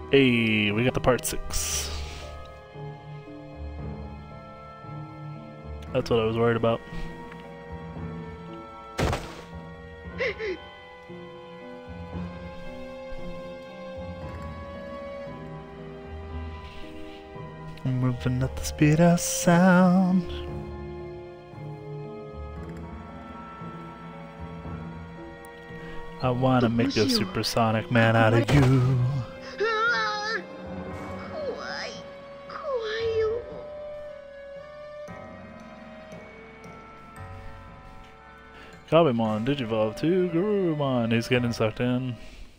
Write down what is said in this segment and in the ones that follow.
Hey, we got the part 6. That's what I was worried about. Moving at the speed of sound. I wanna make a supersonic man out of you. Gabumon, Digivolve to Garurumon. He's getting sucked in.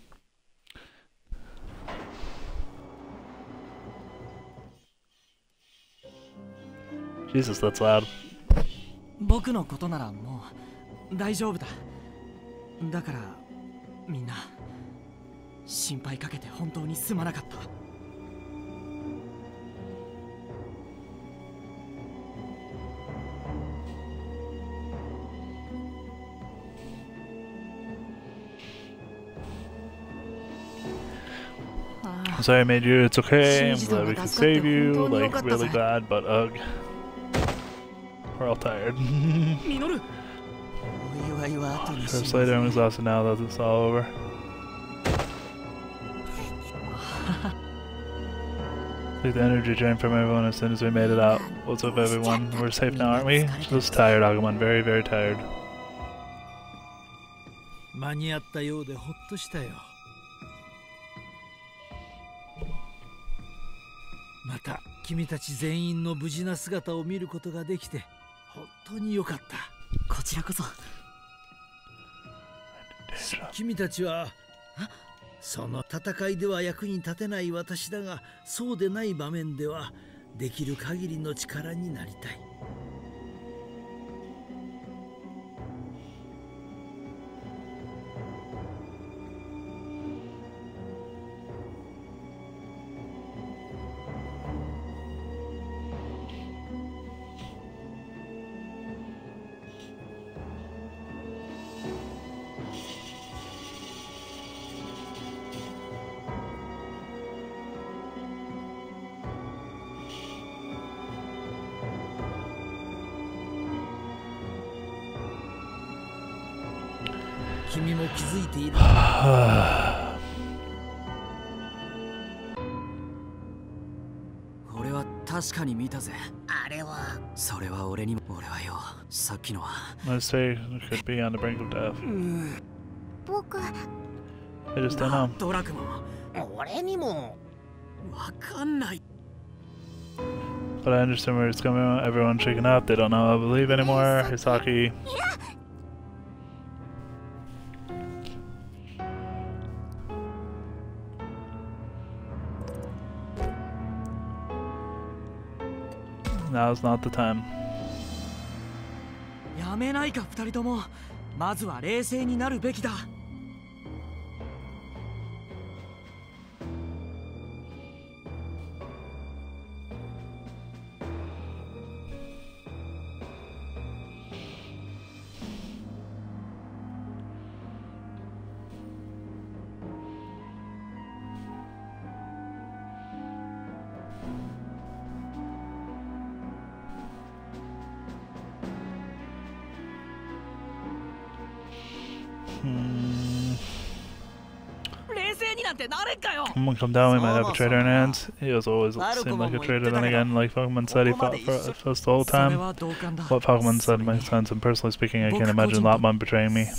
Jesus, that's loud. 僕のことならもう大丈夫だ。だからみんな心配かけて本当にすまなかった。 I'm sorry I made you, it's okay, I'm glad we could save you, like really glad, but ugh. We're all tired. First later I'm exhausted now that it's all over. Take the energy drain from everyone as soon as we made it out. What's up everyone? We're safe now, aren't we? Just tired, Agumon, very, very tired. 間に合ったようでほっとしたよ。また君たち全員の無事な姿を見ることができて本当に良かった。 こちらこそ。 君たちはその戦いでは役に立てない私だが、そうでない場面ではできる限りの力になりたい。君も気づいている。 俺は確かに見たぜ。あれは。それは俺にも。俺はよ、さっきのは。 Let's say it could be on the brink of death. 僕。 I just don't know. ドラクモン。 俺にも。 わかんない。 But I understand where it's coming. Everyone's shaken up. They don't know how to believe anymore. Hisaki. Now's not the time. やめないか二人とも。まずは冷静になるべきだ。 Someone come down, we might have a traitor in hands. He was always seemed like a traitor, then again, like Pokemon said, he fought for us the whole time. What Pokemon said makes sense, and personally speaking, I can't imagine Lopmon betraying me.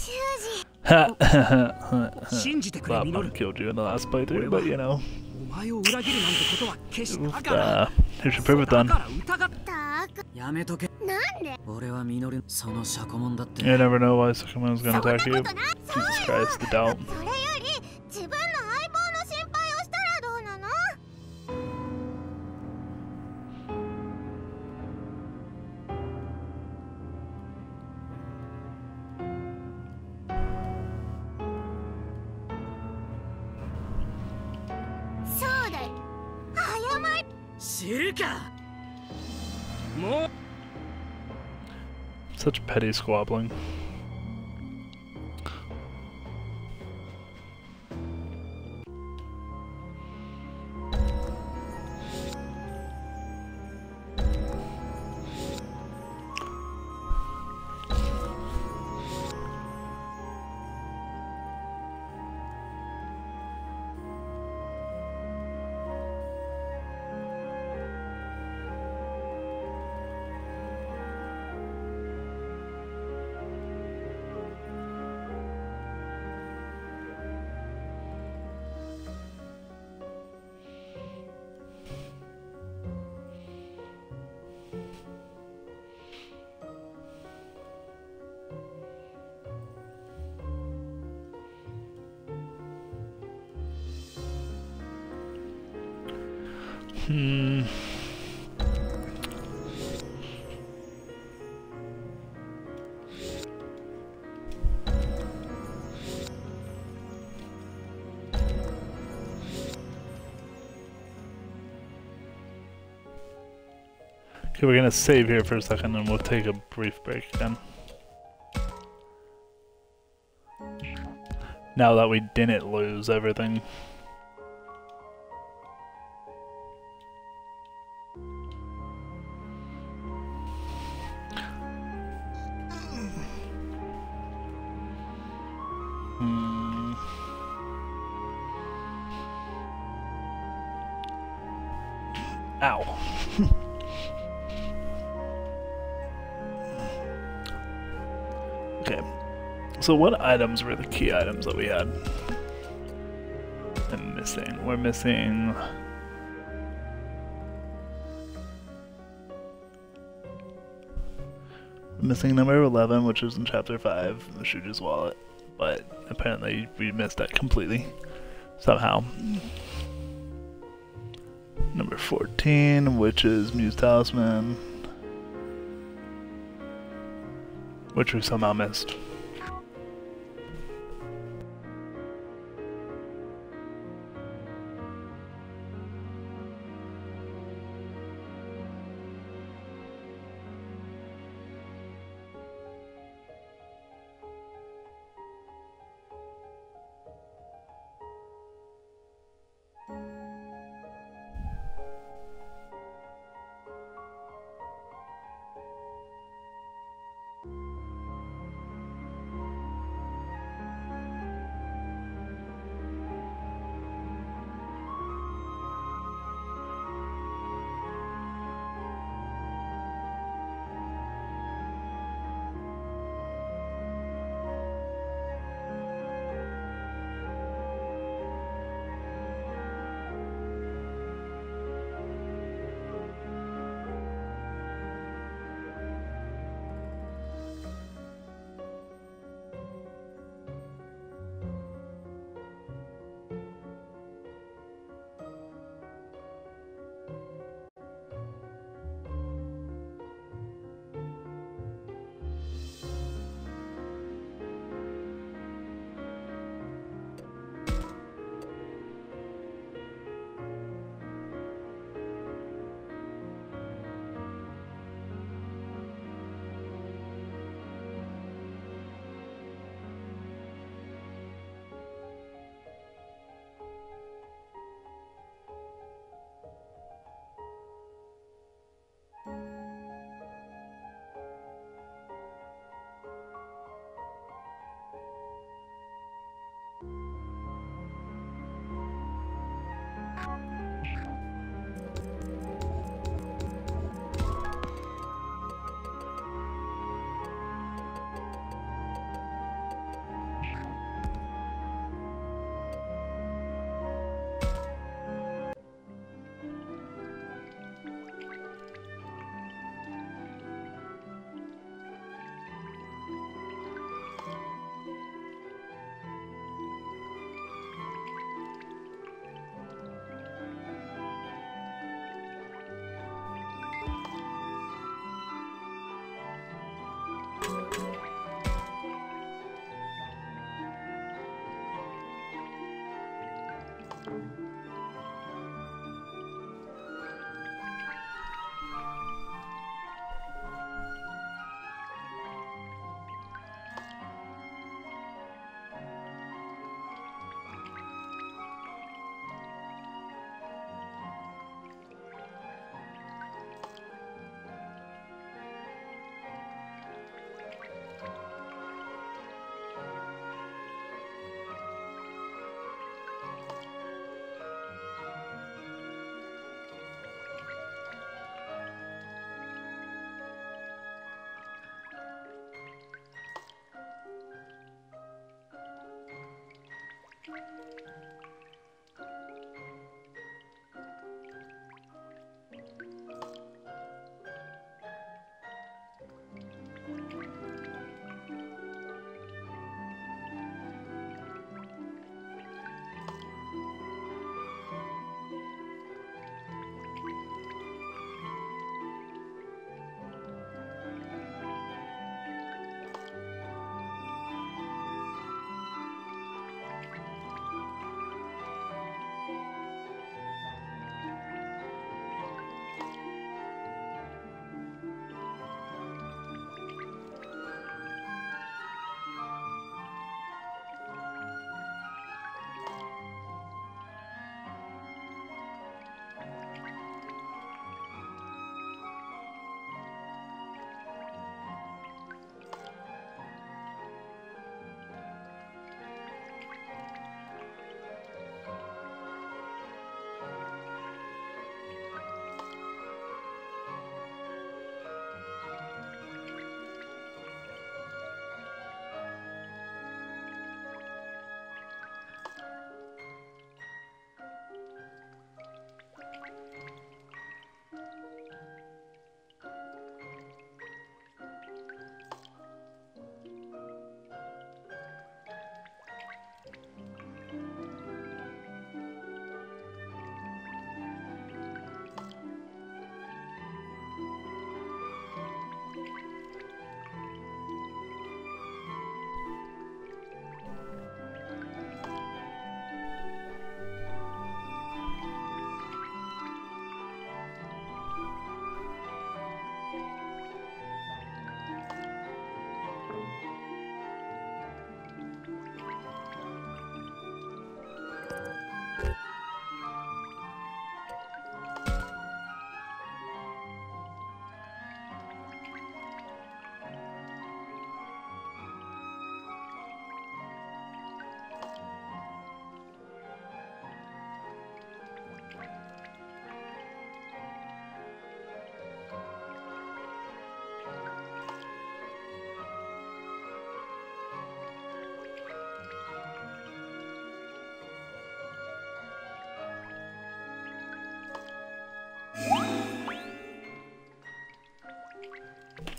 Lopmon killed you in the last playthrough, but you know. You should prove it then. You never know why someone's gonna attack you. Jesus Christ, the doubt. Such petty squabbling. Hmm. Okay, we're gonna save here for a second and we'll take a brief break again. Now that we didn't lose everything. Ow. Okay. So what items were the key items that we had? I'm missing. We're missing... Missing number 11, which is in chapter 5, the Shuju's wallet. But apparently we missed that completely. Somehow. Number 14, which is Muse Talisman. Which we somehow missed.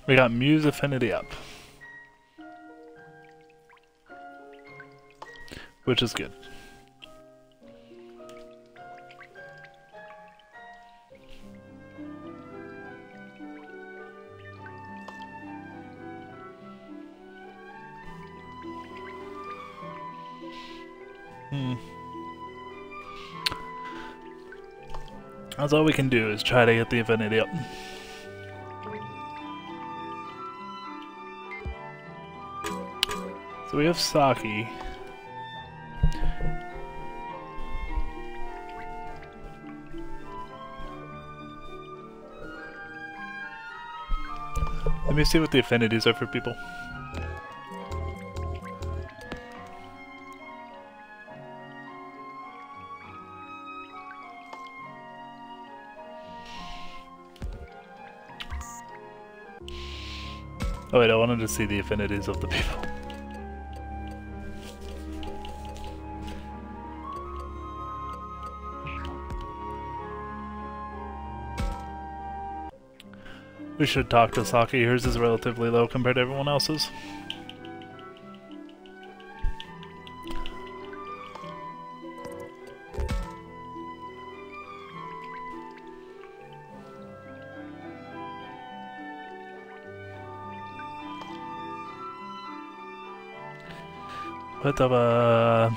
We got Muse Affinity up. Which is good. That's all we can do is try to get the affinity up. So we have Saki. Let me see what the affinities are for people. Oh wait, I wanted to see the affinities of the people. We should talk to Saki. Hers is relatively low compared to everyone else's. Whatever.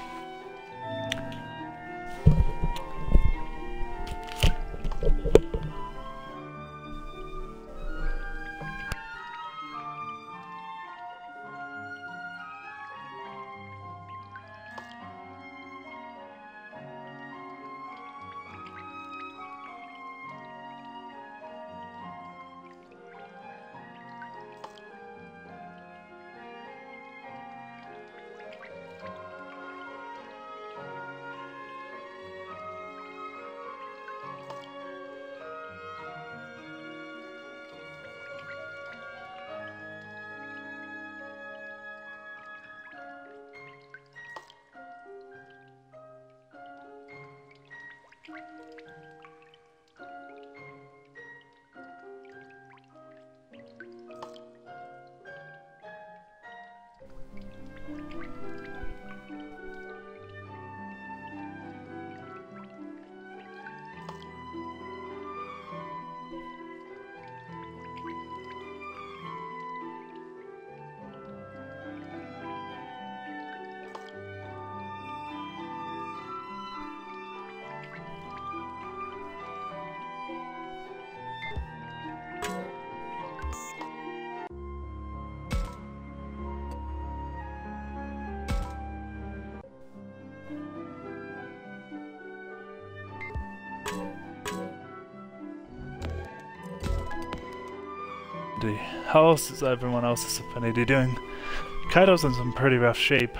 How else is everyone else's affinity doing? Kaido's in some pretty rough shape.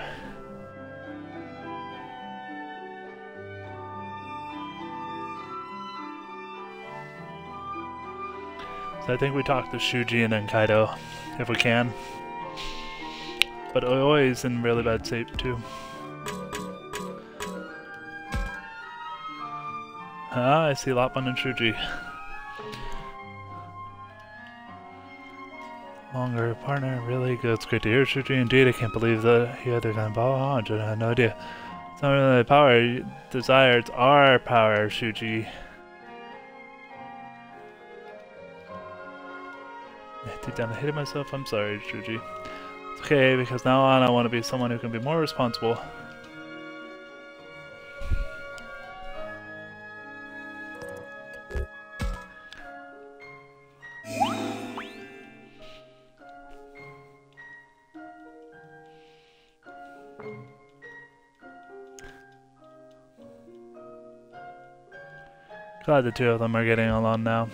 So I think we talk to Shuji and then Kaido, if we can. But Ooi is in really bad shape too. Ah, I see Lopman and Shuji. Longer partner, really good. It's great to hear, Shuji. Indeed, I can't believe that you had that kind of power. Oh, I had no idea. It's not really the power you desire, it's our power, Shuji. Deep down, I hated myself. I'm sorry, Shuji. It's okay, because now on I want to be someone who can be more responsible. Glad the two of them are getting along now.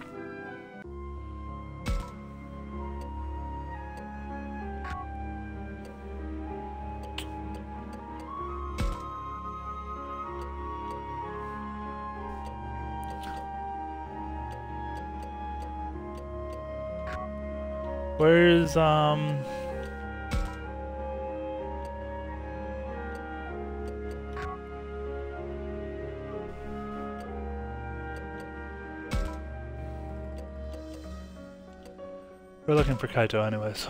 Where's We're looking for Kaito anyways.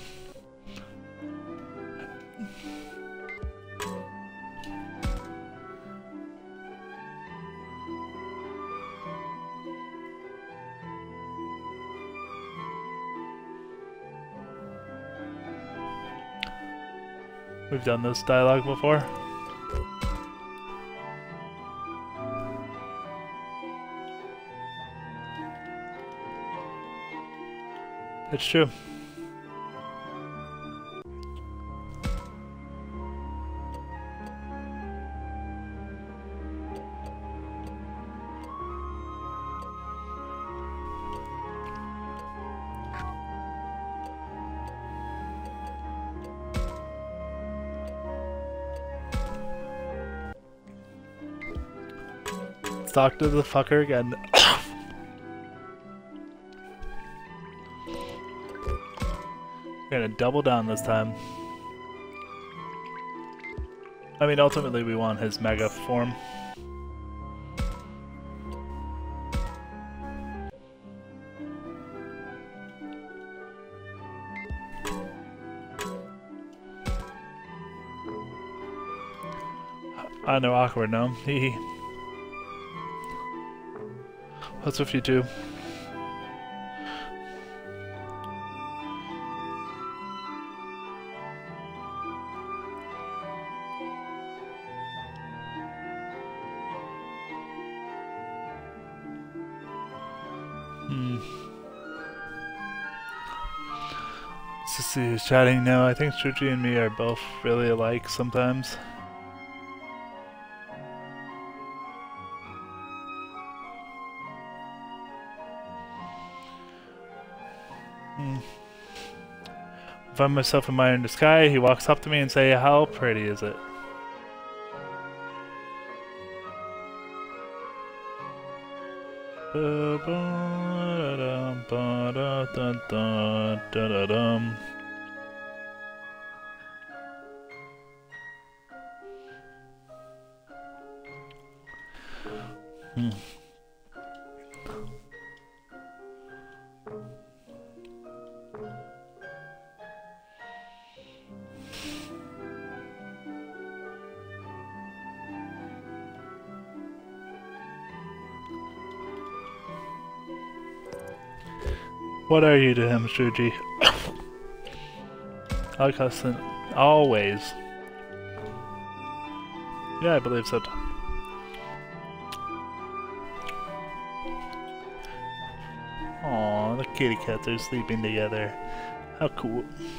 We've done this dialogue before. It's true. Let's talk to the fucker again. We're gonna double down this time. I mean, ultimately we want his mega form. I know, awkward, no? Hee hee. What's with you two? Let's just see who's chatting now. I think Shuji and me are both really alike sometimes. I find myself admiring the sky. He walks up to me and says, "How pretty is it?" What are you to him, Shuji? Constant, always. Yeah, I believe so. Aww, the kitty cats are sleeping together. How cool.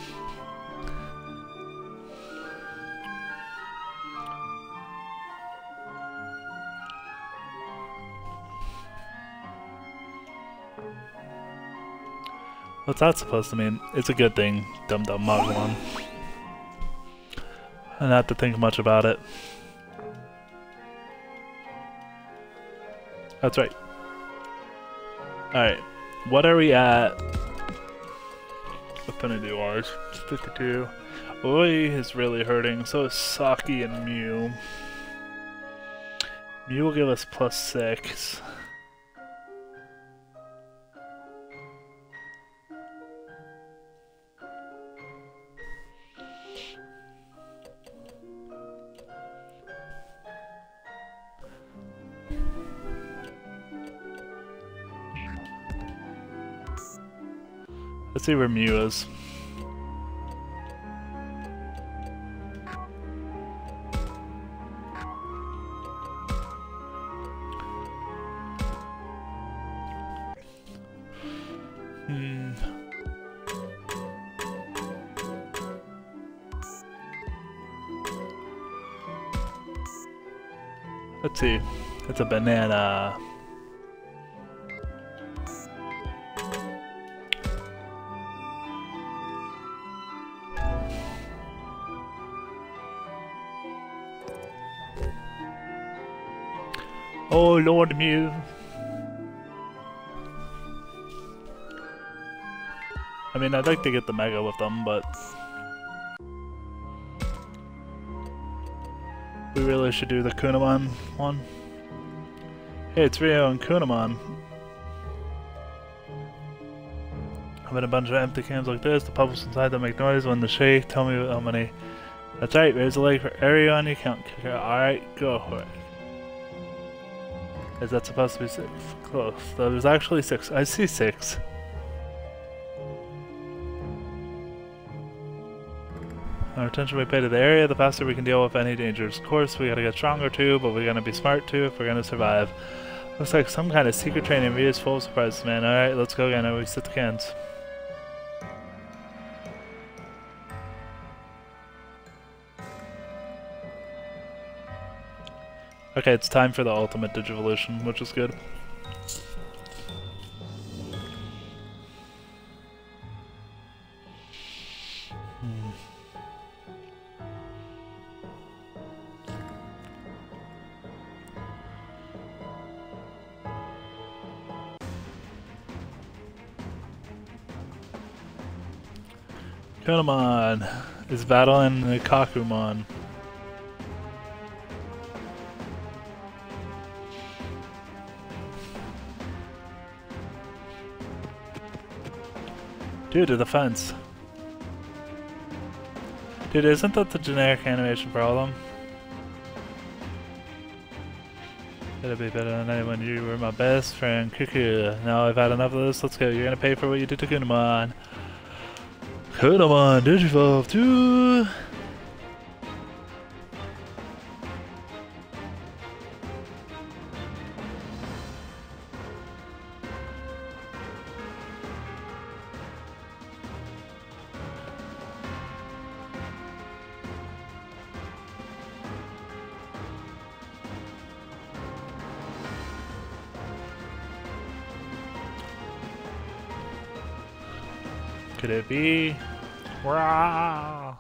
What's that supposed to mean? It's a good thing, dum-dum Magumon. I don't have to think much about it. That's right. Alright, what are we at? Affinity wise, 52. Oi is really hurting, so is Saki and Mew. Mew will give us +6. Let's see where Mew is. Let's see. It's a banana. Oh, Lord Mew. I mean, I'd like to get the Mega with them, but we really should do the Kunamon one. Hey, it's Ryo and Kunamon. having a bunch of empty cans like this. The bubbles inside them make noise when they shake. Tell me how many. That's right, raise a leg for area on your count. Alright, go for it. Is that supposed to be 6? Close. That was actually 6. I see 6. Our attention we pay to the area, the faster we can deal with any dangers. Of course, we gotta get stronger too, but we gotta be smart too if we're gonna survive. Looks like some kind of secret training V is full of surprises, man. Alright, let's go again. Now we set the cans. Okay, it's time for the ultimate Digivolution, which is good. Kunamon is battling the Kakumon. Dude, to the fence. Dude, isn't that the generic animation for all of them? It'll be better than anyone. You were my best friend, Kuku. Now I've had enough of this. Let's go. You're gonna pay for what you did to Kunamon. Kunamon, Digivolve 2! Could it be? Wow.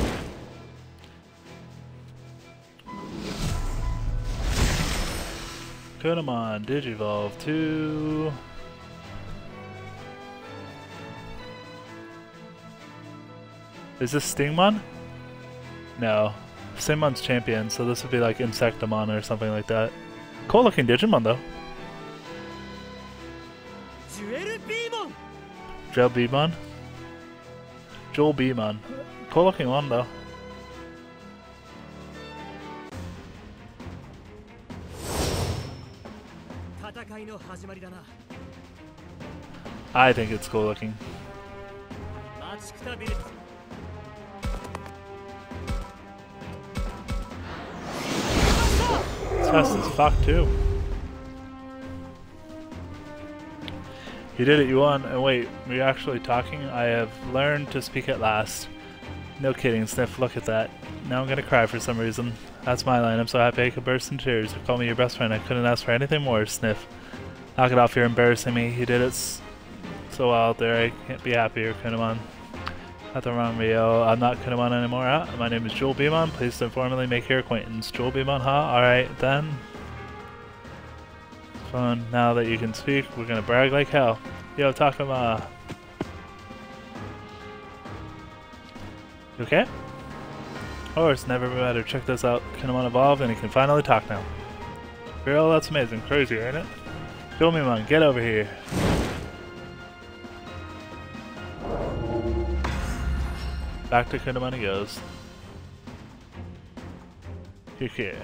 Kunamon, Digivolve 2. Is this Stingmon? No. Stingmon's champion, so this would be like Insectamon or something like that. Cool looking Digimon though. Joel Beamon? Joel Beamon. Cool looking one though. I think it's cool looking. It's fast as fuck too. You did it, you won. And wait, we're actually talking? I have learned to speak at last. No kidding, Sniff, look at that. Now I'm gonna cry for some reason. That's my line, I'm so happy I could burst in tears. You call me your best friend, I couldn't ask for anything more, Sniff. Knock it off, you're embarrassing me. You did it so well out there, I can't be happier, Kunamon. Nothing wrong, Rio. I'm not Kunamon anymore, huh? My name is Joel Beamon, pleased to informally make your acquaintance. Joel Beamon, huh? Alright, then. Fun. Now that you can speak, we're gonna brag like hell. Yo, Takuma. You okay? Horse, never better. Check this out. Kunamon evolved and he can finally talk now. Girl, that's amazing. Crazy, ain't it? Joel Beamon, get over here. Back to Kunamon he goes. Here.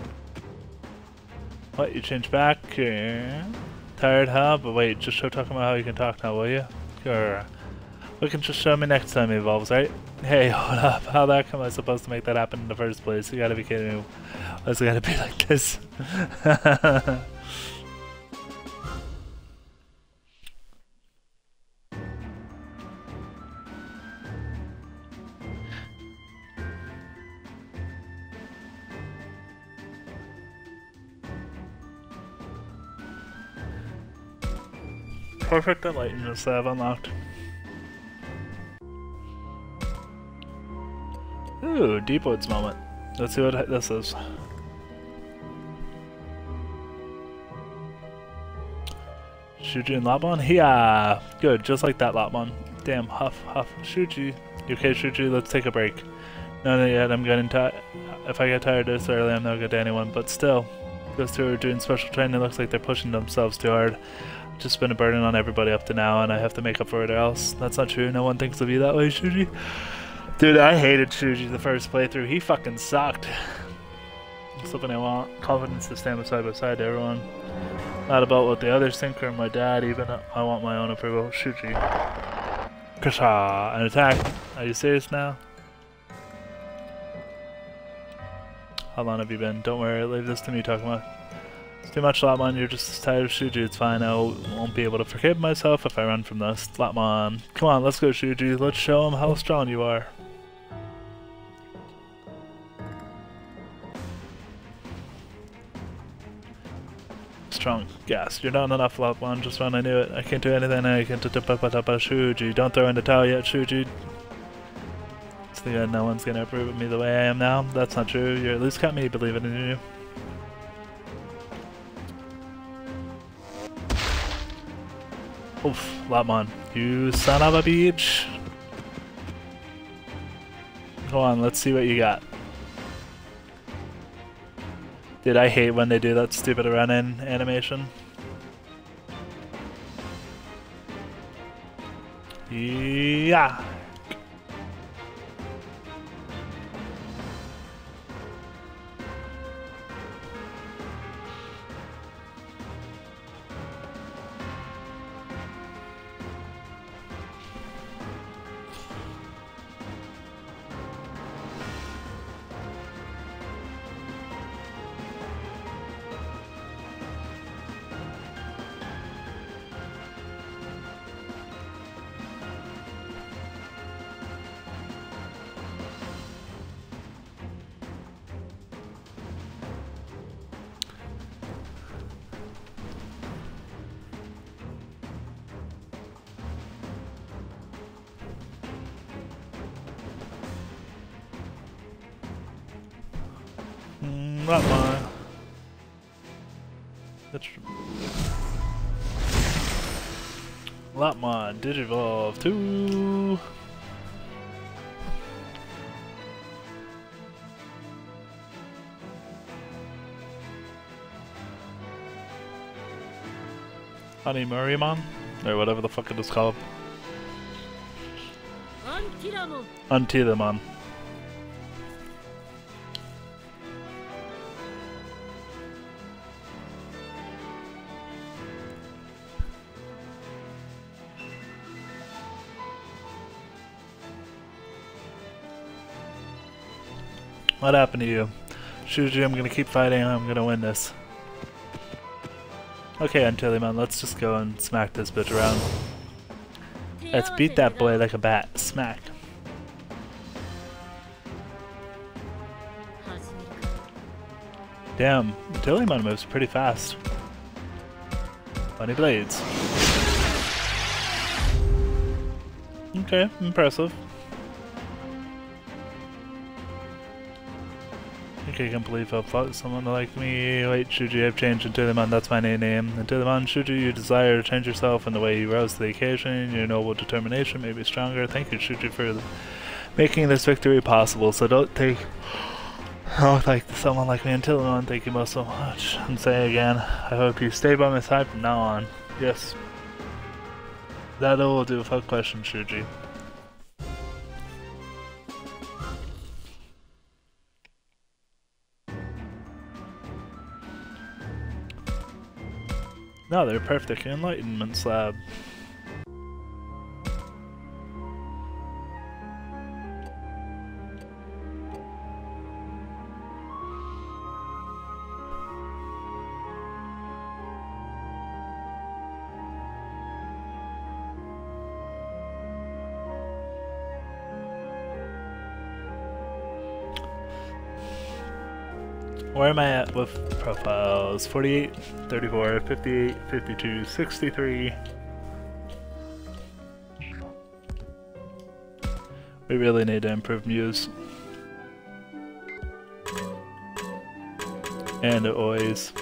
What, you changed back? Tired, huh? But wait, just show talking about how you can talk now, will you? Sure. We can just show me next time he evolves, right? Hey, hold up. How the heck am I supposed to make that happen in the first place? You gotta be kidding me. Why's it gotta be like this? Perfect enlightenment I have unlocked. Ooh, Deep Woods moment. Let's see what this is. Shuji and Labon? Yeah, good, just like that Labon. Damn, huff. Shuji. You okay, Shuji? Let's take a break. No, not yet. I'm getting tired. If I get tired this early, I'm no good to anyone, but still. Those two are doing special training. It looks like they're pushing themselves too hard. Just been a burden on everybody up to now, and I have to make up for it or else. That's not true. No one thinks of you that way, Shuji. Dude, I hated Shuji the first playthrough. He fucking sucked. Something I want. Confidence to stand side by side to everyone. Not about what the others think or my dad even. I want my own approval. Shuji. Kasha! An attack. Are you serious now? How long have you been? Don't worry, leave this to me, Takuma. It's too much, Latmon. You're just as tired of Shuji. It's fine. I won't be able to forgive myself if I run from this. Latmon. Come on, let's go, Shuji. Let's show him how strong you are. Strong. Gas. You're not enough, Latmon. Just run. I knew it. I can't do anything. I can't do Shuji. Don't throw in the towel yet, Shuji. It's the end. No one's gonna approve of me the way I am now. That's not true. You at least got me believing in you. Oof, Latmon. You son of a bitch. Go on, let's see what you got. Dude, I hate when they do that stupid run-in animation. Yeah. Latmon. Latmon, Digivolve 2. Honey Murraymon? Or whatever the fuck it is called. Antilamon. What happened to you? Shuji, I'm gonna keep fighting, I'm gonna win this. Okay, Antilamon, let's just go and smack this bitch around. Let's beat that boy like a bat. Smack. Damn, Antilamon moves pretty fast. Funny blades. Okay, impressive. I can't believe I've fought someone like me. Wait, Shuji, I've changed Antilamon, that's my new name. Antilamon, Shuji, you desire to change yourself in the way you rose to the occasion. Your noble determination may be stronger. Thank you, Shuji, for making this victory possible. So don't take like someone like me, Antilamon. Thank you most so much. And say again, I hope you stay by my side from now on. Yes. That will do without question, Shuji. No, they're perfect. Enlightenment slab. Where am I at with profiles? 48, 34, 58, 52, 63. We really need to improve Muse. And always.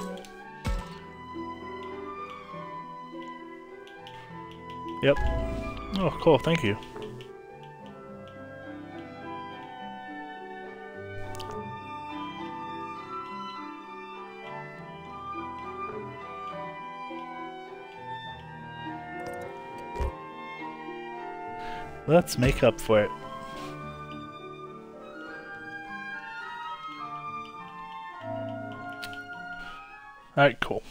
Yep. Oh, cool, thank you. Let's make up for it. Alright, cool.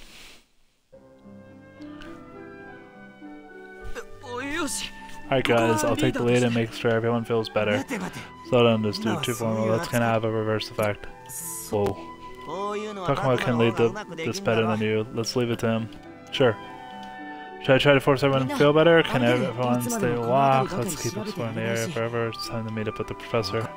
Alright guys, I'll take the lead and make sure everyone feels better. Slow down this dude, too formal. That's gonna have a reverse effect. Whoa. Takuma can lead this better than you. Let's leave it to him. Sure. Should I try to force everyone to feel better? Can everyone stay a walk? Let's keep exploring the area forever. It's time to meet up with the professor.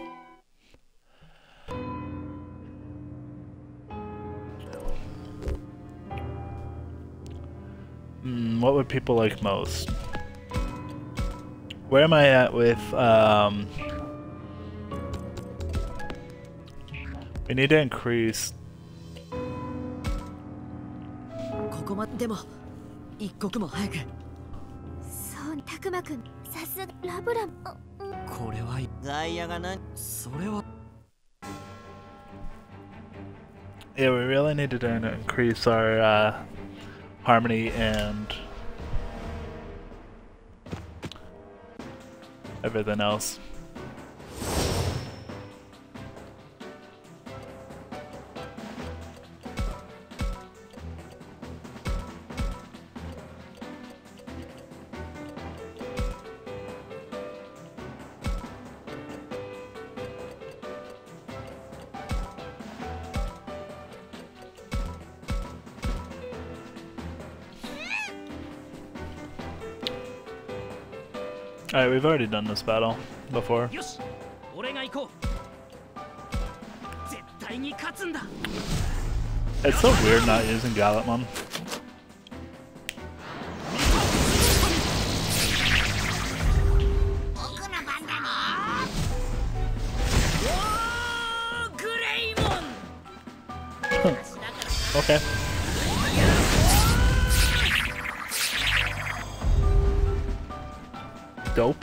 What would people like most? Where am I at with, we need to increase... Yeah, we really needed to increase our, harmony and everything else. Alright, we've already done this battle before. It's so weird not using Gallantmon. Okay. Dope.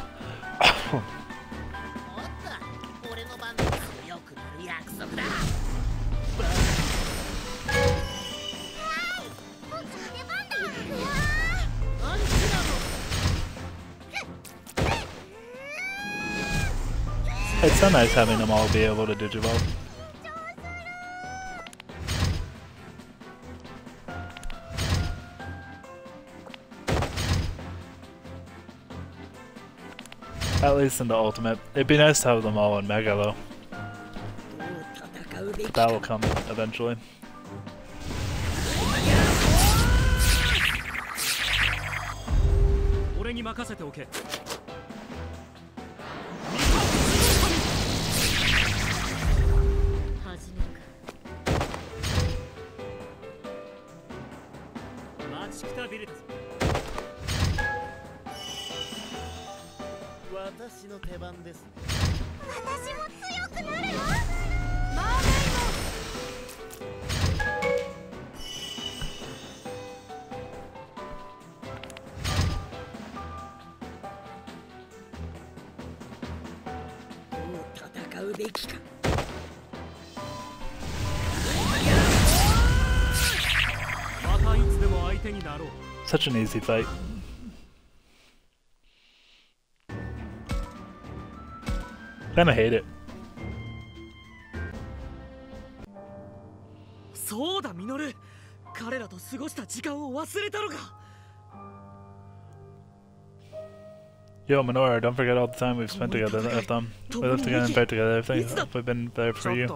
It's so nice having them all be able to digivolve. At least in the ultimate. It'd be nice to have them all in Mega though. But that will come eventually. Such an easy fight. Kinda hate it. Yo, Minoru, don't forget all the time we've spent together with them. We lived together and fight together. We've been there for you.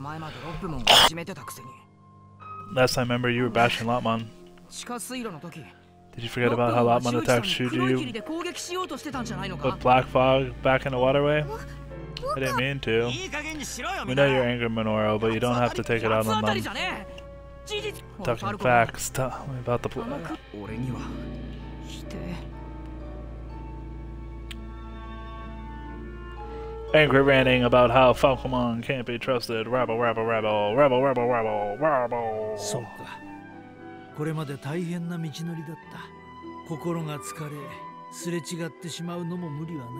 Last time I remember you were bashing Lopmon. Did you forget about how Lopmon attacked Shuju with Black Fog back in the waterway? I didn't mean to. We know you're angry, Minoru, but you don't have to take it out on them. Talking facts, tell me about the play. Angry ranting about how Falcomon can't be trusted. Rabble, rabble, rabble, rabble, rabble, rabble, rabble. そうか。これまで大変な道のりだった。心が疲れ、すれ違ってしまうのも無理はない。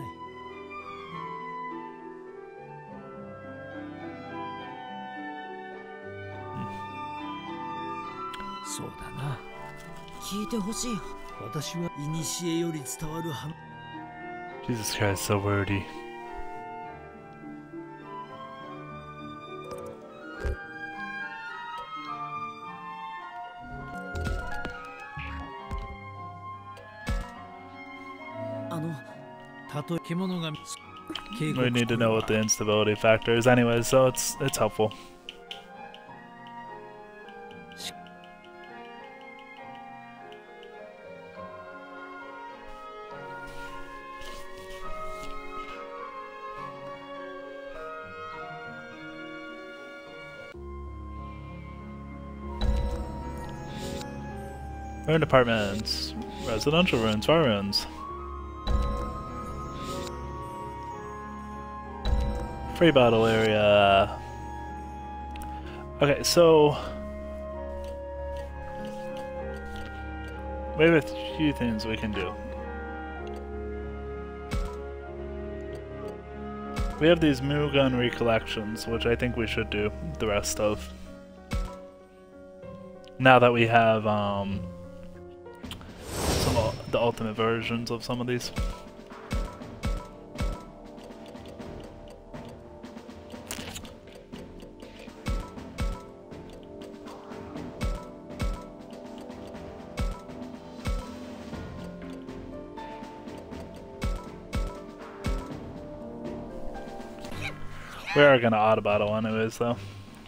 そうだな。聞いてほしい。私は古より伝わる話。 Jesus Christ, so wordy. We need to know what the instability factor is anyway, so it's helpful. Learned apartments, residential rooms, fire rooms. Free battle area. Okay, so we have a few things we can do. We have these Mugen recollections, which I think we should do the rest of. Now that we have the ultimate versions of some of these. We are gonna auto battle anyways, though.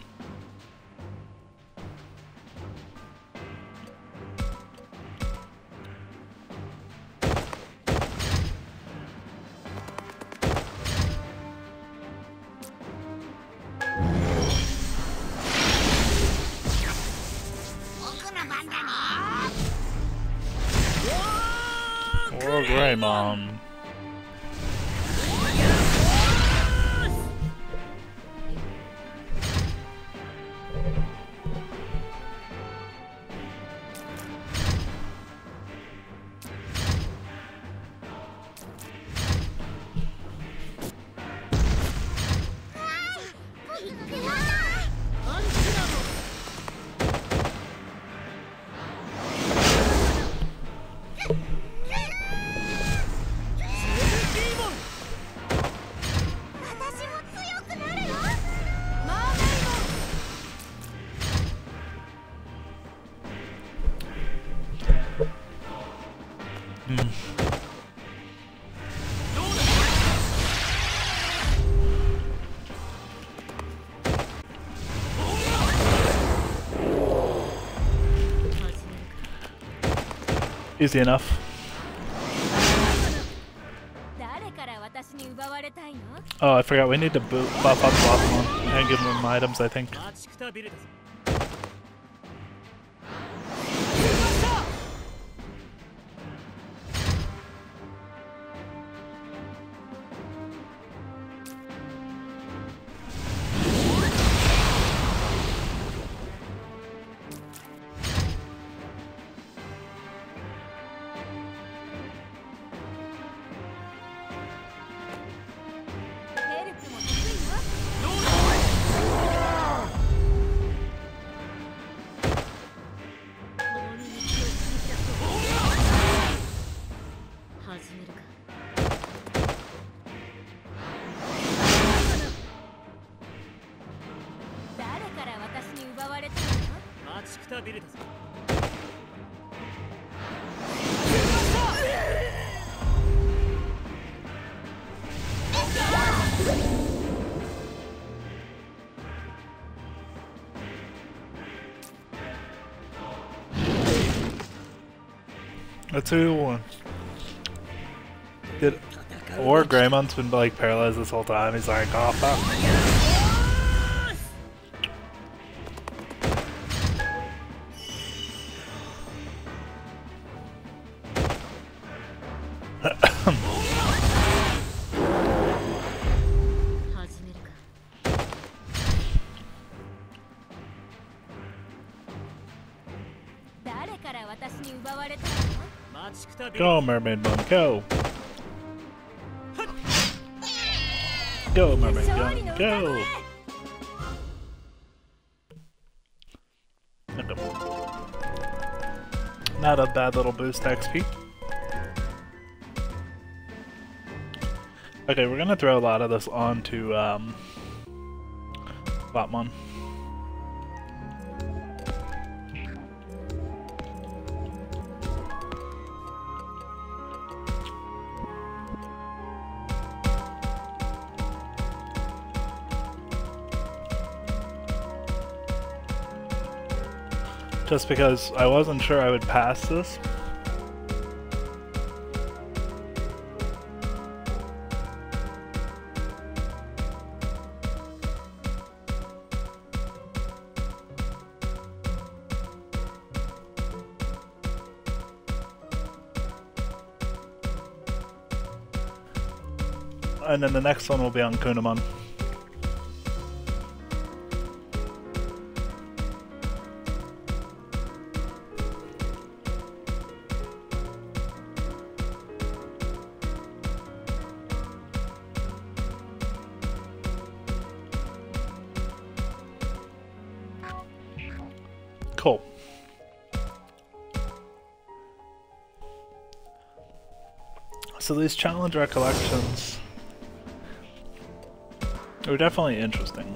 Or Greymon. Easy enough. Oh, I forgot, we need to buff up Blossomon and give him items, I think. A 2-1. Or Greymon's been like paralyzed this whole time. He's like, oh fuck. Go, Mermaid Moon, go! Go, Mermaid Moon, go! Not a bad little boost XP. Okay, we're gonna throw a lot of this onto Batman. Just because I wasn't sure I would pass this. And then the next one will be on Kunamon. Cool. So these challenge recollections are definitely interesting.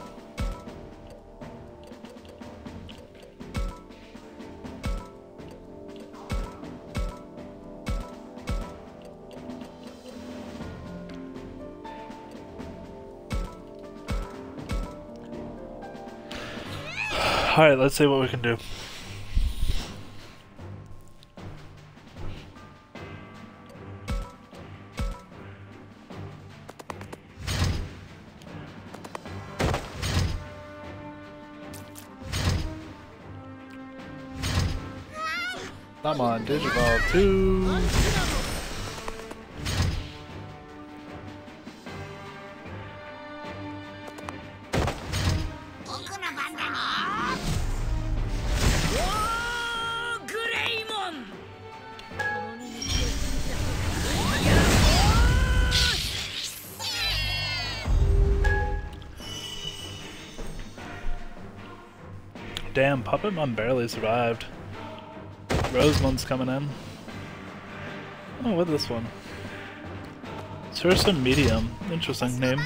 Alright, let's see what we can do. Come on, Digivolve 2! Damn, Puppetmon barely survived. Rosemon's coming in. Oh, what is this one? Surson Medium. Interesting name.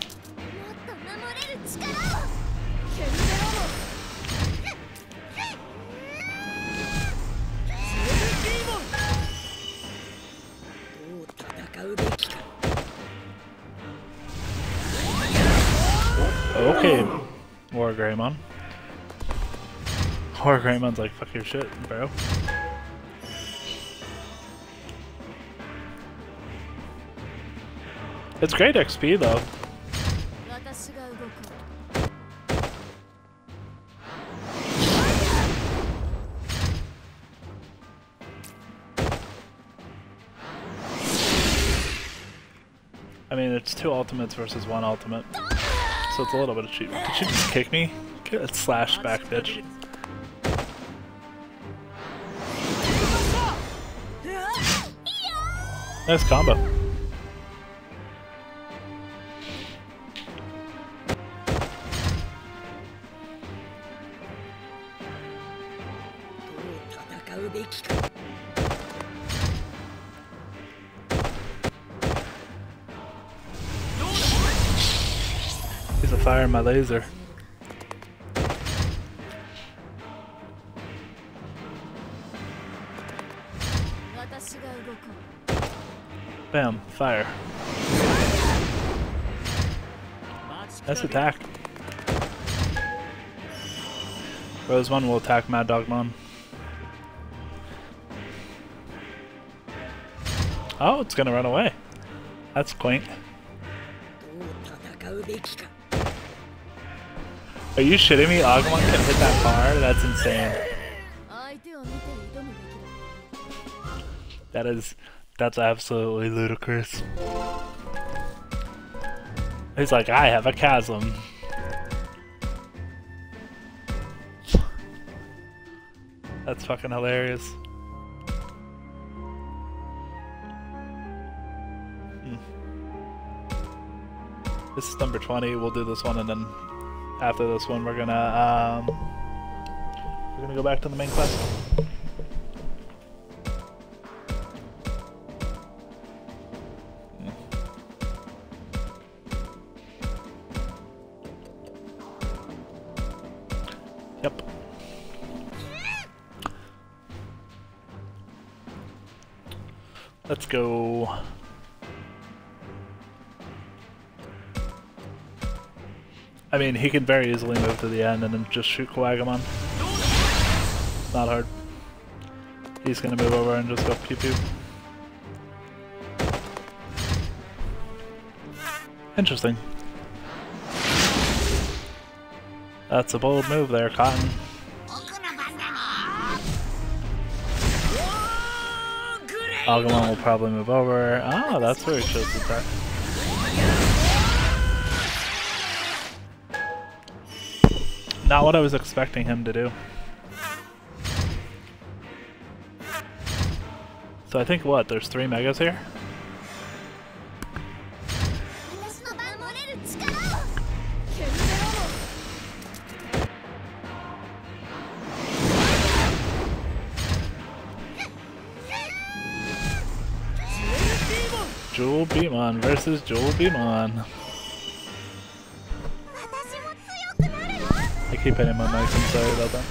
Okay, Wargreymon. Wargreymon's like, fuck your shit, bro. It's great XP though. I mean, it's 2 ultimates versus 1 ultimate, so it's a little bit of cheating. Did you just kick me? Get it slash back, bitch. Nice combo. He's a fire in my laser. Bam, fire. Nice attack. Rosemon will attack Mad Dogmon. Oh, it's gonna run away. That's quaint. Are you shitting me? Agumon can hit that far? That's insane. That's absolutely ludicrous. He's like, I have a chasm. That's fucking hilarious. This is number 20. We'll do this one, and then after this one, we're gonna go back to the main quest. Let's go. I mean, he can very easily move to the end and then just shoot Kuwagamon. Not hard. He's gonna move over and just go pew pew. Interesting. That's a bold move there, Cotton. Agumon will probably move over. Oh, that's where he chose to attack. Not what I was expecting him to do. So I think what? There's 3 megas here? Jewel Beamon versus Jewel Beamon. I keep hitting my mic, I'm sorry about that.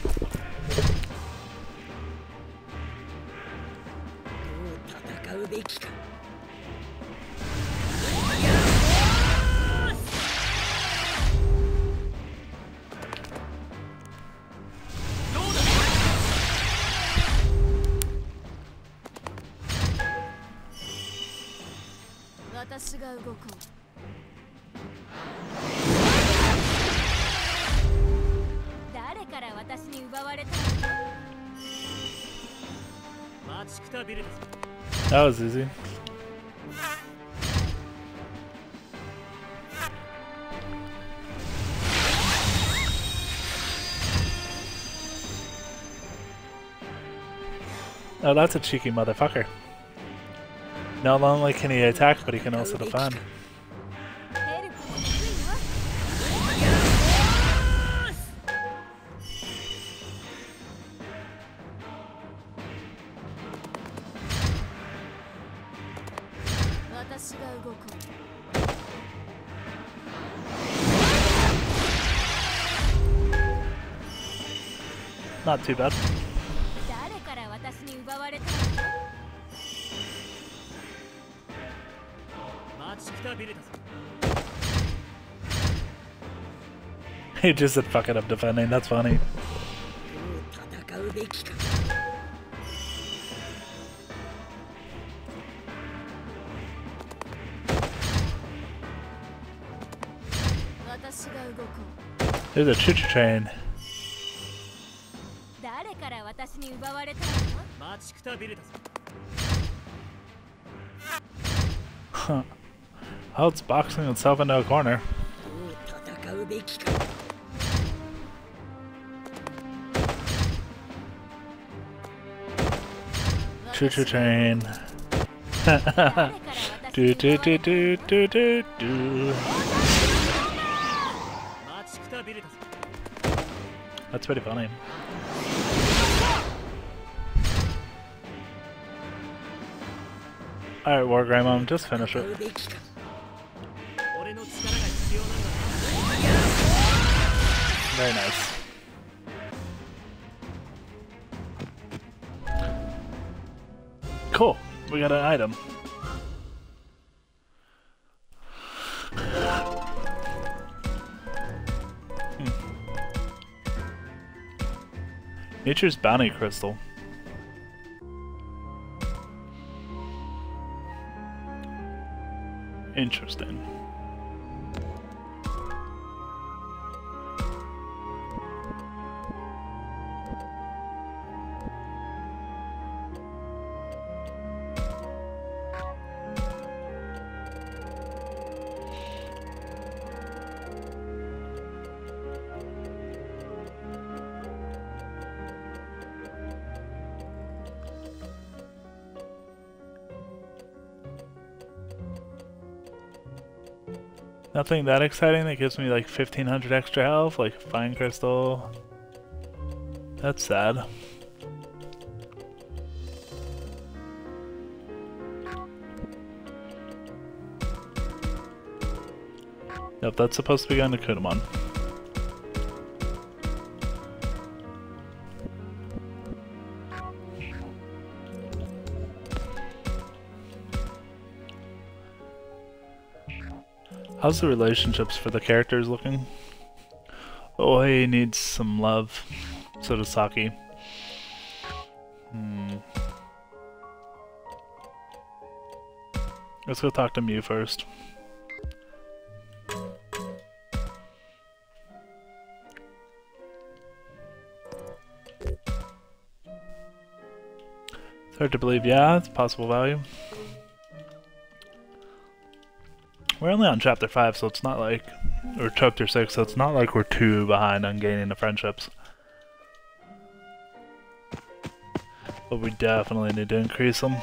That was easy. Oh, that's a cheeky motherfucker. Not only can he attack, but he can also defend. Not too bad. He just said fuck it, I'm defending, that's funny. There's a choo-choo train. Huh. Oh, it's boxing itself into a corner. Choo-choo train. Do do do do do do do. That's pretty funny. Alright, War Greymon, just finish it. Very nice. Cool, we got an item. Nature's Bounty Crystal. Interesting. Nothing that exciting that gives me like 1500 extra health, like Fine Crystal. That's sad. Yep, that's supposed to be going to Kudamon. How's the relationships for the characters looking? Oh, he needs some love. So does Saki. Let's go talk to Mew first. It's hard to believe, yeah, it's possible value. We're only on chapter 5, so it's not like, or chapter 6, so it's not like we're too behind on gaining the friendships. But we definitely need to increase them.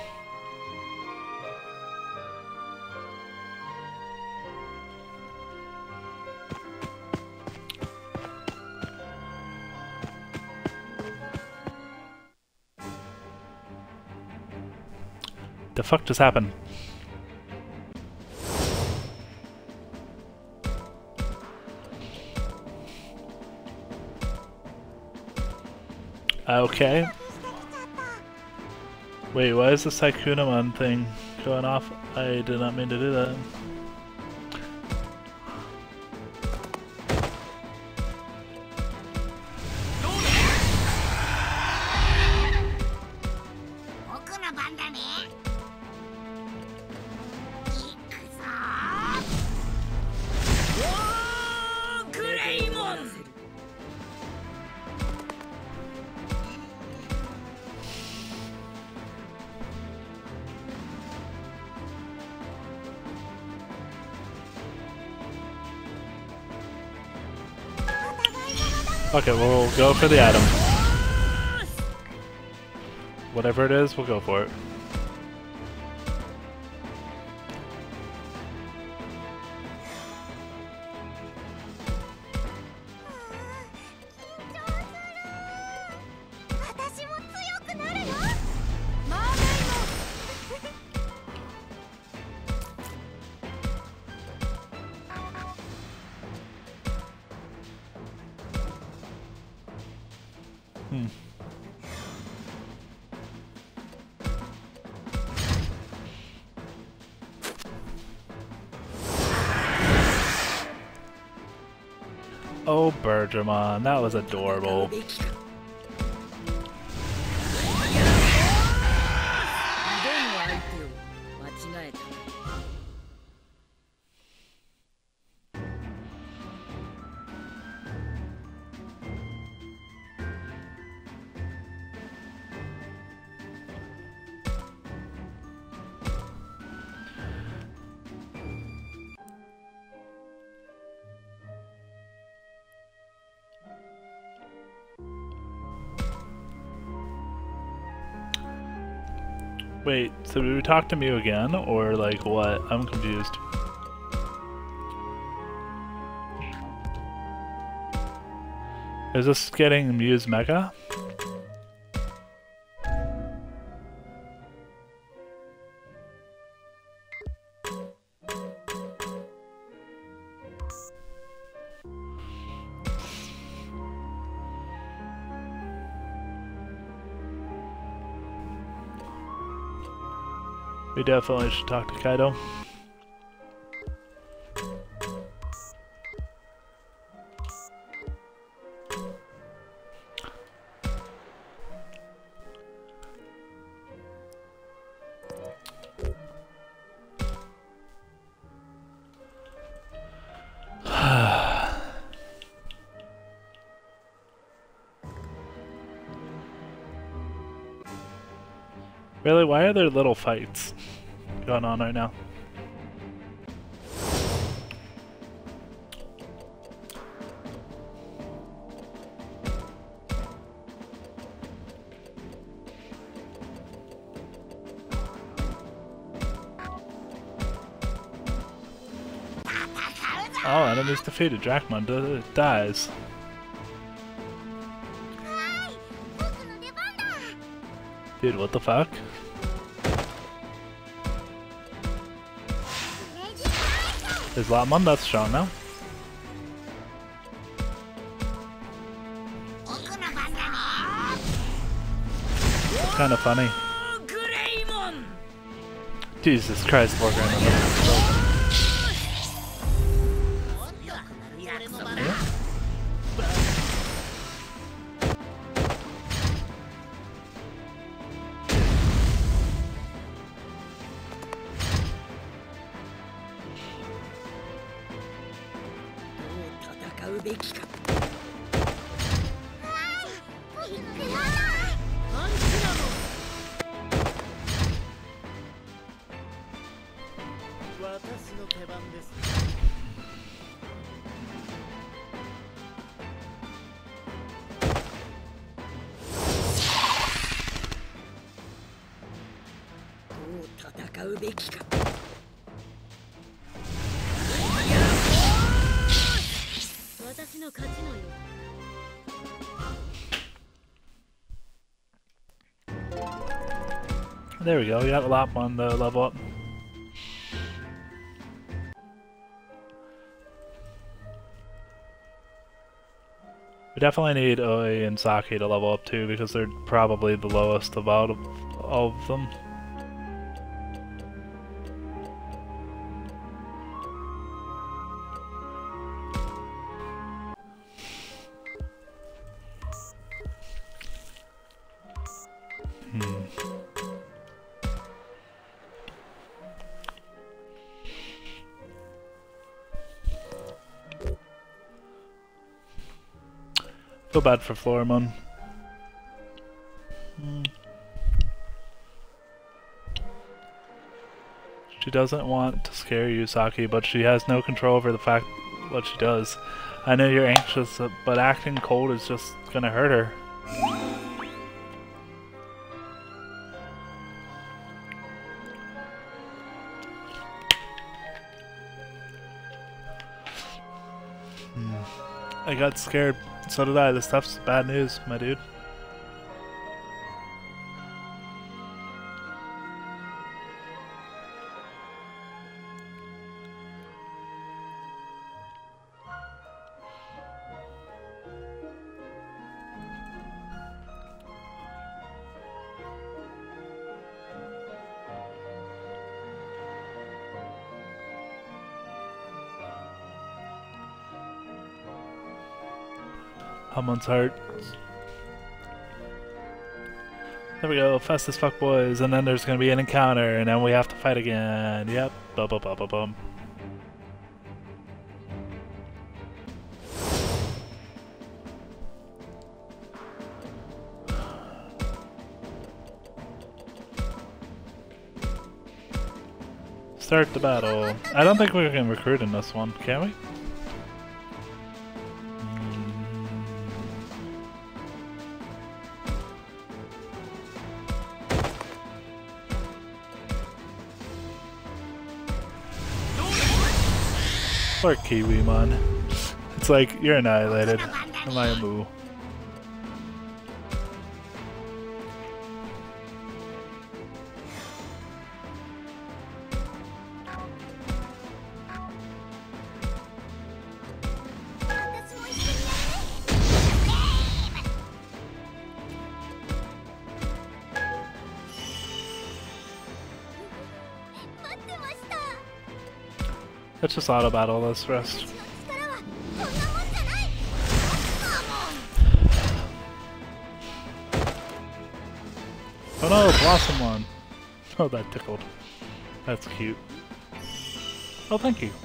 The fuck just happened? Okay. Wait, why is the Sykkunomon thing going off? I did not mean to do that. Okay, we'll go for the item. Whatever it is, we'll go for it. Oh, Bergermon, that was adorable. Wait, so did we talk to Mew again, or like what? I'm confused. Is this getting Mew's Mega? We definitely should talk to Kaido. Really, why are there little fights going on right now? Oh, enemies defeated. Dracmon dies. Dude, what the fuck? Is Latmon that's strong now? It's kind of funny. Jesus Christ, Wargreymon. There we go, we got a lap on the level up. We definitely need Oi and Saki to level up too, because they're probably the lowest of all of them. Feel bad for Floramon. She doesn't want to scare you, Saki, but she has no control over the fact what she does. I know you're anxious, but acting cold is just gonna hurt her. I got scared. So did I. This stuff's bad news, my dude. Someone's heart. There we go, fast as fuck boys, and then there's gonna be an encounter, and then we have to fight again. Yep, bum bum bum bum bum. Start the battle. I don't think we can recruit in this one, can we? Poor Kiwimon. It's like, you're annihilated. Am I a moo? Let's just auto battle this rest. Oh no, Blossom won. Oh, that tickled. That's cute. Oh, thank you.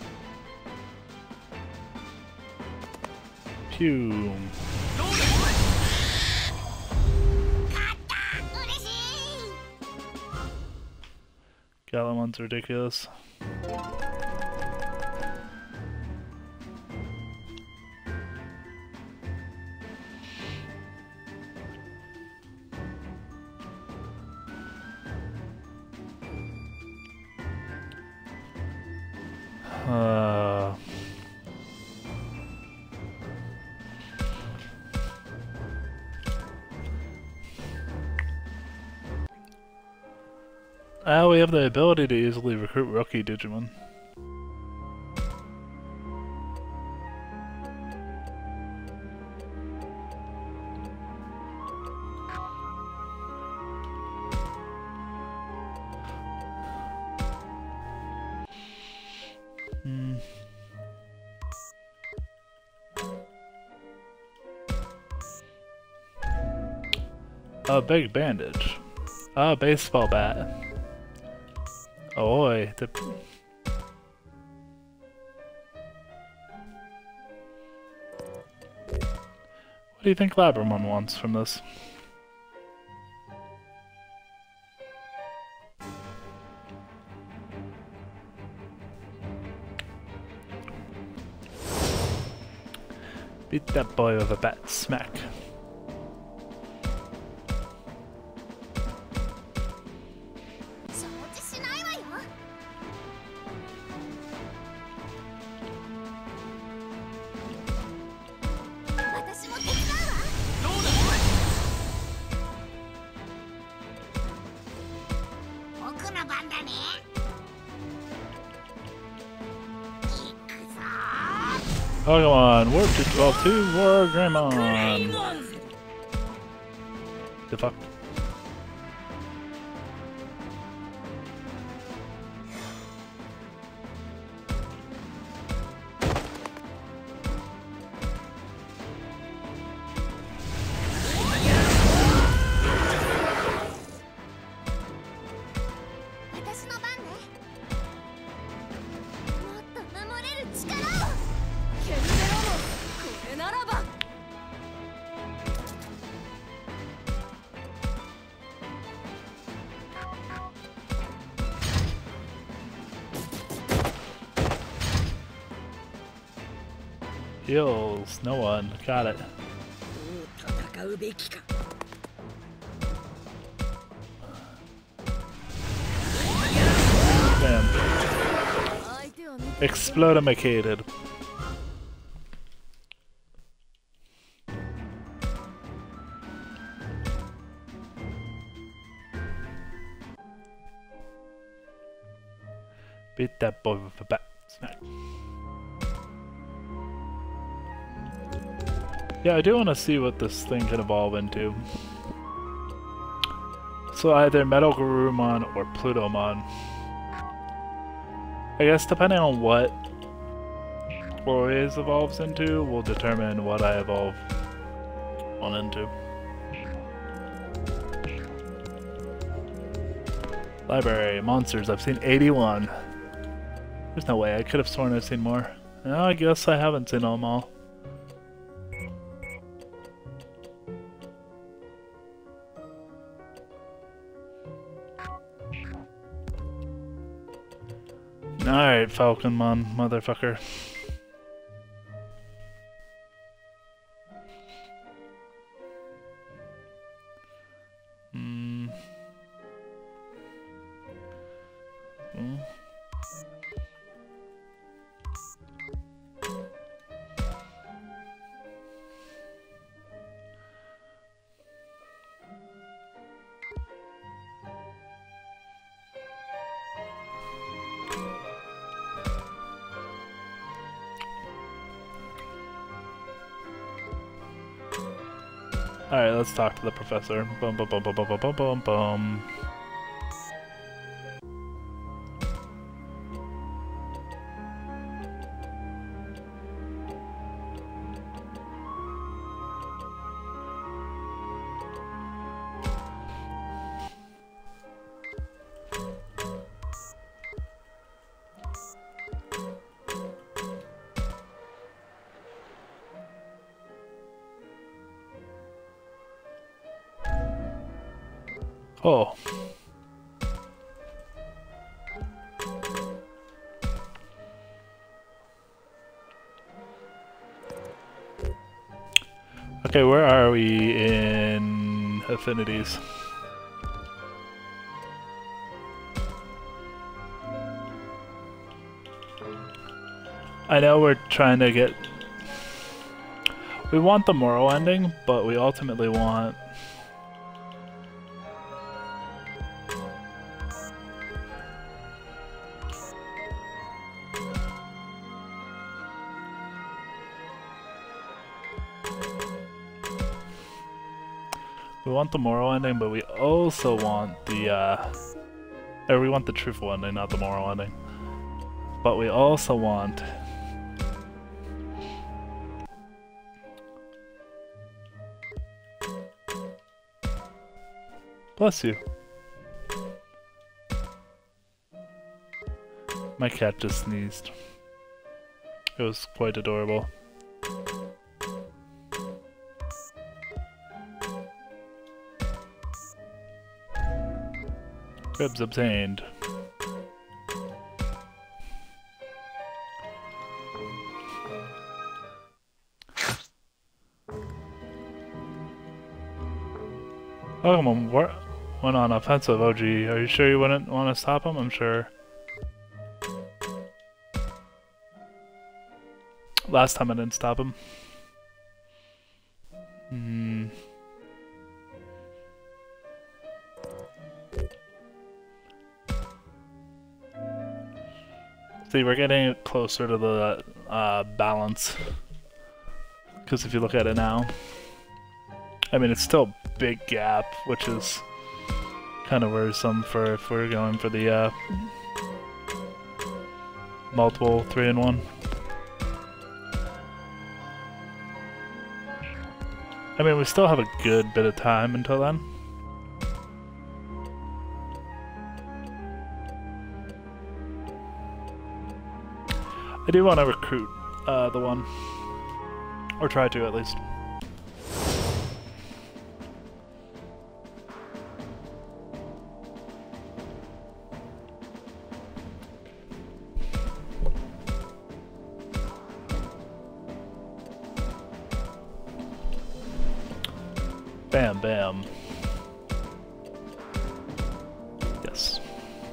Pew. Galamon's ridiculous. We have the ability to easily recruit rookie Digimon. A big bandage. A baseball bat. Oi, What do you think Labramon wants from this? Beat that boy with a bat smack. Oh, come on, Warp 212 War Greymon! The fuck? Heals, no one. Got it. Damn. Explodimicated. Beat that boy with a bat smack. Yeah, I do want to see what this thing can evolve into. So either Metal Garurumon or Plutomon. I guess depending on what Glorious evolves into will determine what I evolve on into. Library, monsters, I've seen 81. There's no way, I could have sworn I've seen more. No, I guess I haven't seen them all. Alright, Falconmon, motherfucker. Alright, let's talk to the professor. Bum bum bum bum bum bum bum bum. Oh. Okay, where are we in affinities? I know we're trying to get... We want the Moro ending, but we ultimately want... We want the Moro ending, but we also want the, or we want the truthful ending, not the Moro ending. But we also want... Bless you. My cat just sneezed. It was quite adorable. Ribs obtained. Pokemon went on offensive, OG. Are you sure you wouldn't want to stop him? I'm sure. Last time I didn't stop him. See, we're getting closer to the balance. Because if you look at it now, I mean, it's still a big gap, which is kind of worrisome for if we're going for the multiple 3-in-1. I mean, we still have a good bit of time until then. I do want to recruit the one. Or try to, at least. Bam, bam. Yes.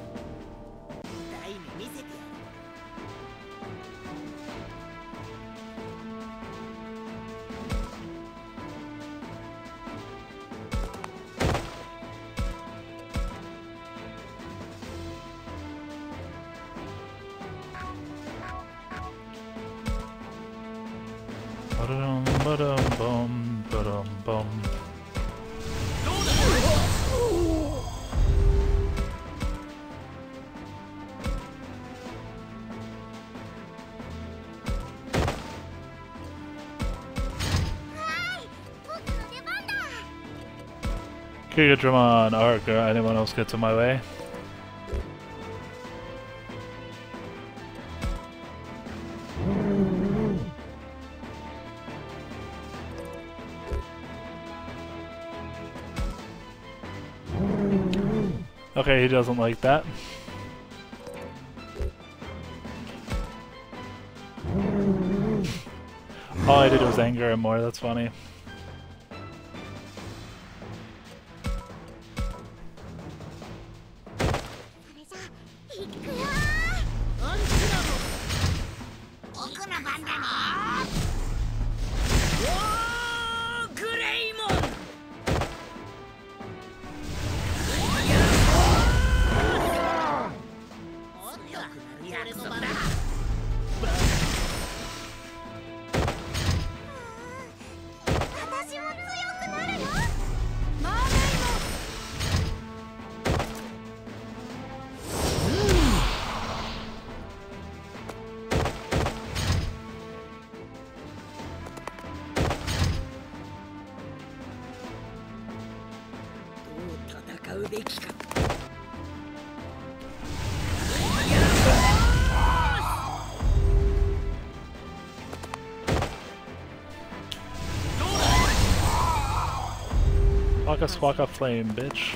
Ba-dum, ba-dum, bum, ba-dum, bum. Gigadramon, Arc, or anyone else gets in my way? Okay, he doesn't like that. All I did was anger him more, that's funny. Waka Swaka Flame, bitch.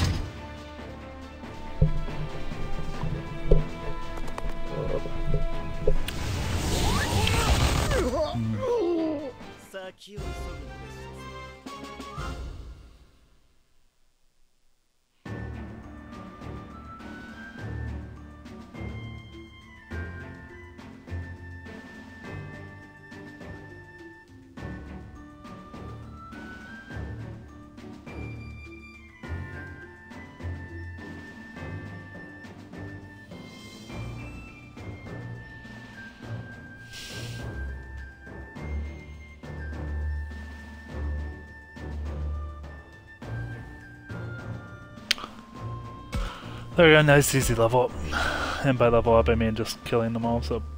There we go, nice easy level up. And by level up I mean just killing them all, so...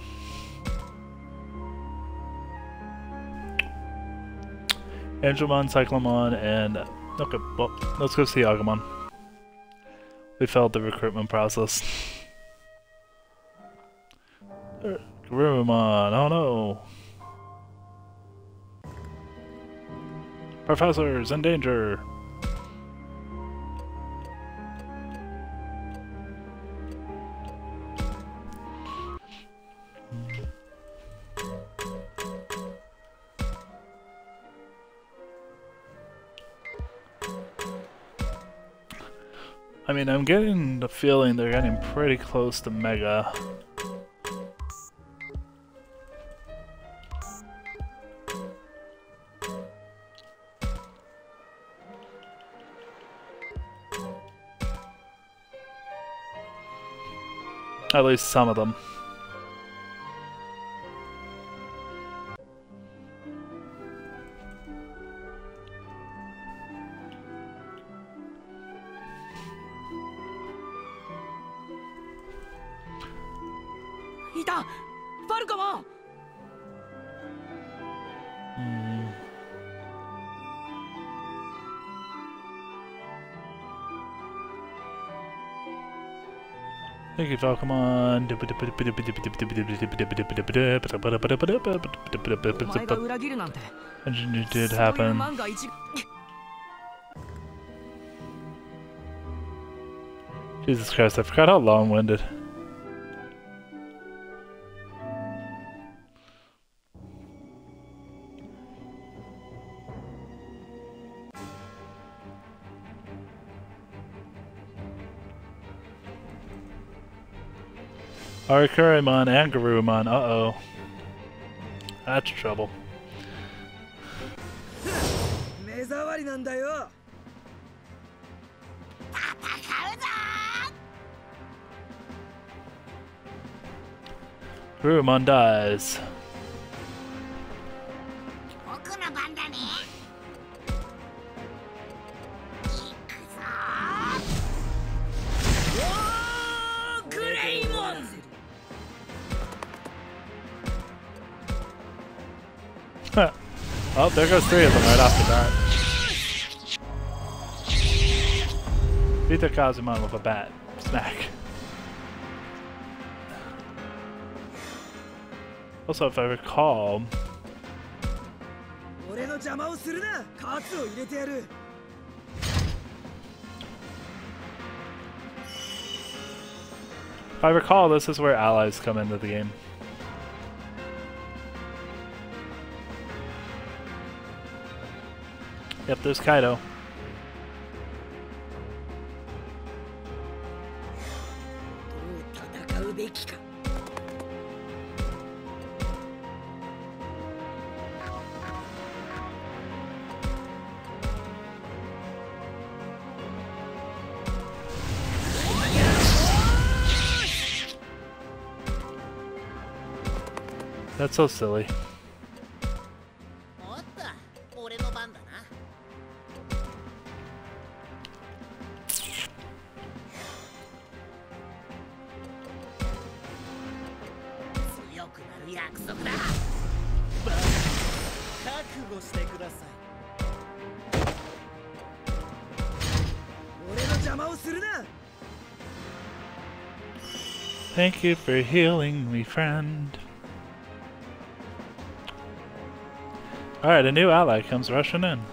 Angelmon, Cyclomon, and... Okay, well, let's go see Agumon. We failed the recruitment process. Garurumon, oh no! Professor's in danger! I mean, I'm getting the feeling they're getting pretty close to Mega. At least some of them. Thank you, Falcomon. It did happen. Jesus Christ, I forgot how long-winded. Arikurimon and Garurumon, uh-oh. That's trouble. Garurumon dies. Oh, there goes 3 of them right off the bat. Beat the Kazumon with a bat. Smack. Also, if I recall... If I recall, this is where allies come into the game. Yep, there's Kaido. That's so silly. Thank you for healing me, friend. Alright, a new ally comes rushing in.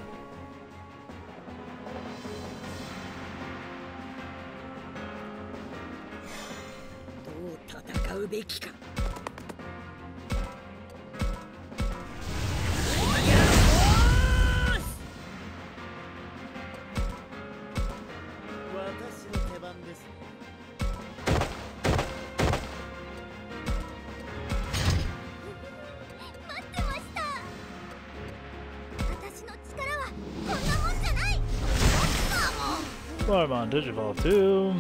Floramon Digivolve 2.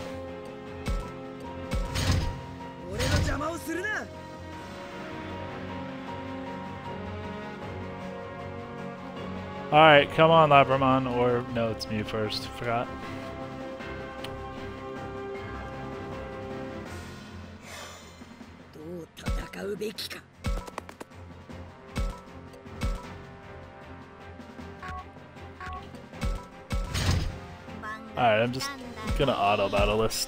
Alright, come on Labramon, or no, it's me first, forgot. Alright, I'm just gonna auto battle this.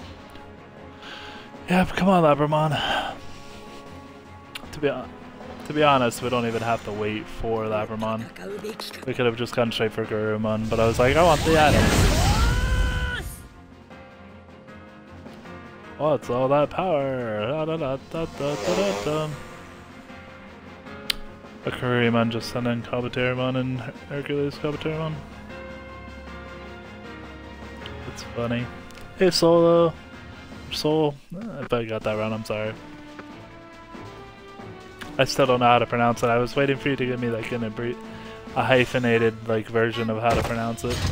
Yep, come on Labramon. To To be honest, we don't even have to wait for Labramon. We could have just gone straight for Garurumon, but I was like, I want the item. What's all that power? Da, da, da, da, da, da, da. A Kurumon just sent in Kabuterimon and Hercules Kabuterimon. It's funny. Hey Solo! Soul? If I got that wrong, I'm sorry. I still don't know how to pronounce it. I was waiting for you to give me like a hyphenated like version of how to pronounce it.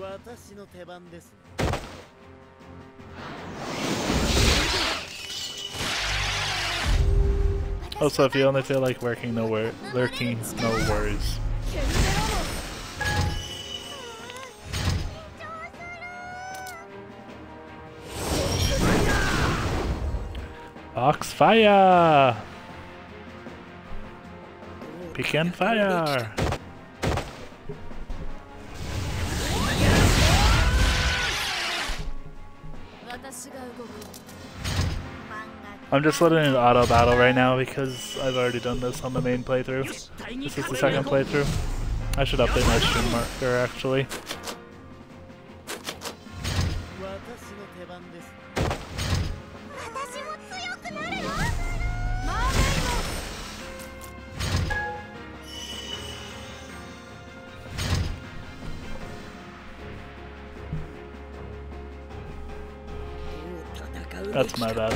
Also, if you only feel like lurking, no worries. Ox fire! Pecan fire! I'm just letting it auto battle right now because I've already done this on the main playthrough. This is the second playthrough. I should update my stream marker actually. That's my bad.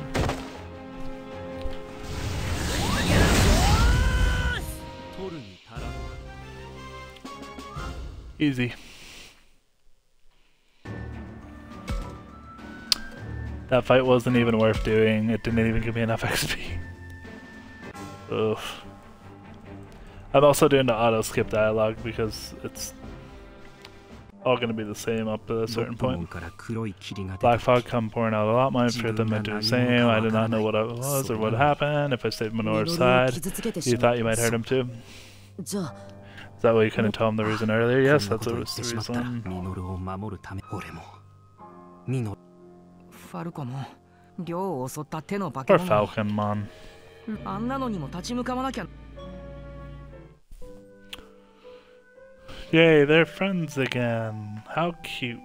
Easy. That fight wasn't even worth doing. It didn't even give me enough XP. Ugh. I'm also doing the auto skip dialogue because it's all gonna be the same up to a certain point. Black fog come pouring out a lot. My for them to do the same. I did not know what it was or what happened. If I stayed Minoru's side, you thought you might hurt him too. Is that why you couldn't tell him the reason earlier? Yes, that's the reason. Poor Falconmon. Yay, they're friends again. How cute.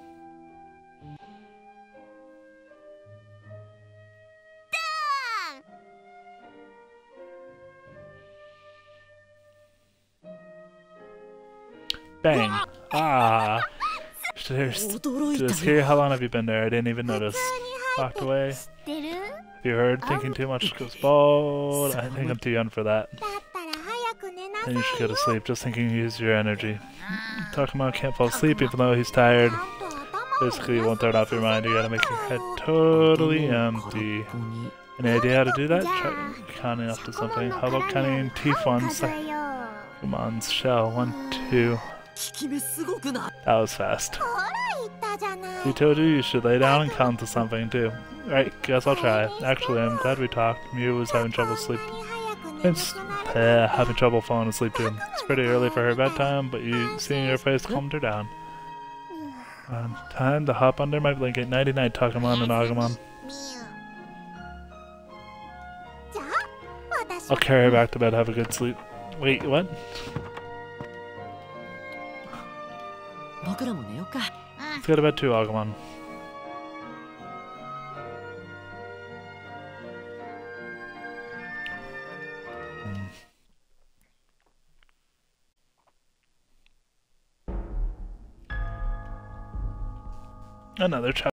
Bang. Ah. Just here, how long have you been there? I didn't even notice. Walked away. Have you heard? Thinking too much goes bald. I think I'm too young for that. Then you should go to sleep. Just thinking you use your energy. Talking about can't fall asleep even though he's tired. Basically, you won't turn off your mind. You gotta make your head totally empty. Any idea how to do that? Try counting up to something. How about counting T1's Pokemon's shell? 1, 2. That was fast. He told you should lay down and count to something too. Right, guess I'll try. Actually, I'm glad we talked. Mew was having trouble sleep. It's having trouble falling asleep too. It's pretty early for her bedtime, but seeing your face calmed her down. Time to hop under my blanket. Nighty night, Takamon and Agumon. I'll carry her back to bed. Have a good sleep. Wait, what? Let's go to bed too, Agumon. Another chapter.